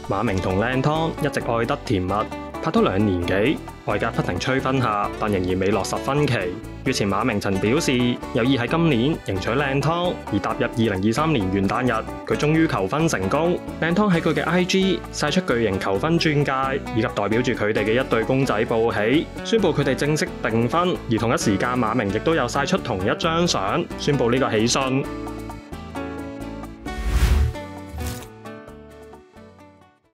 馬明同靚湯一直愛得甜蜜，拍拖2年幾，外界不停催婚下，但仍然未落實婚期。月前馬明曾表示有意喺今年迎娶靚湯，而踏入2023年元旦日，佢終於求婚成功。靚湯喺佢嘅 IG 曬出巨型求婚鑽戒，以及代表住佢哋嘅一對公仔報喜，宣布佢哋正式訂婚。而同一時間，馬明亦都有曬出同一張相，宣布呢個喜訊。